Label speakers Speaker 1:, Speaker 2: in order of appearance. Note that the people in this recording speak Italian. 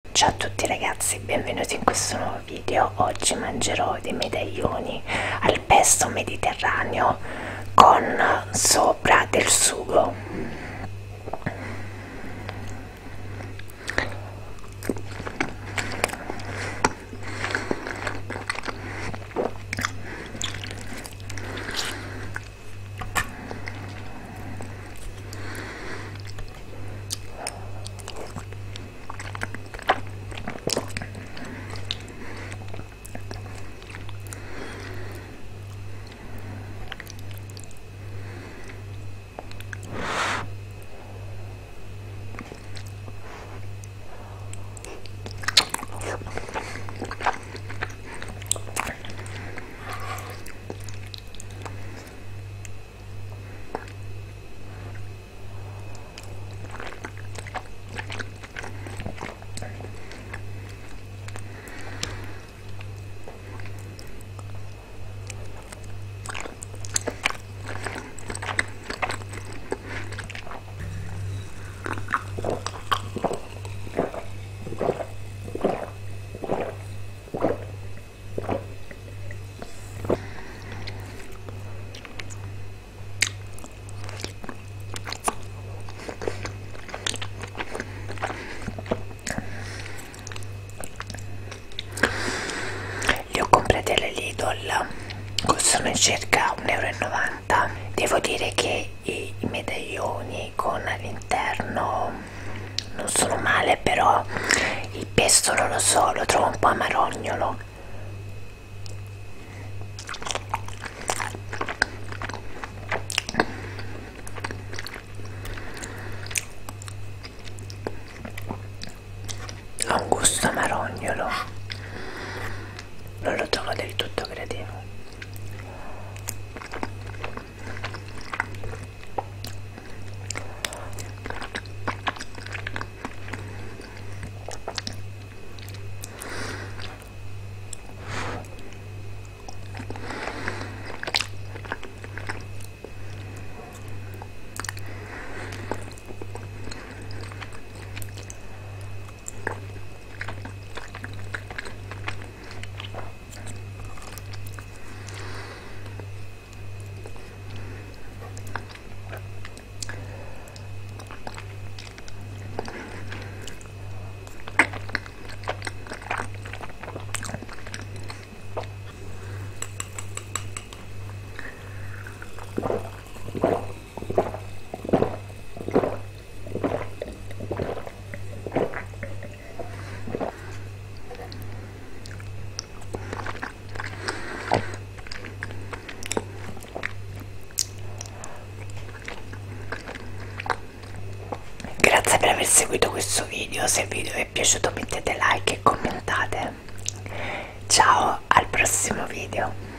Speaker 1: Ciao a tutti ragazzi, benvenuti in questo nuovo video. Oggi mangerò dei medaglioni al pesto mediterraneo con sopra del sugo. Li ho comprati alla Lidl, costano circa 1,90 €. Devo dire che i medaglioni con all'interno non sono male, però il pesto non lo so, lo trovo un po' amarognolo. Ha un gusto amarognolo, non lo trovo del tutto gradevole. Grazie per aver seguito questo video. Se il video vi è piaciuto mettete like e commentate. Ciao, al prossimo video.